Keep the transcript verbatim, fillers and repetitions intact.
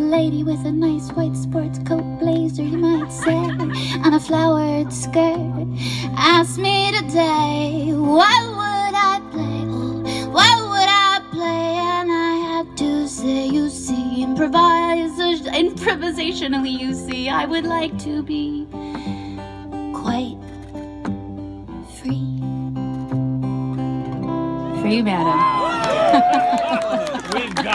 lady with a nice white sports coat blazer, you might say, and a flowered skirt. Ask me today, what would I play? Oh, what would I play? And I have to say, you see, improvise improvisationally, you see, I would like to be quite free. Free, madam. We got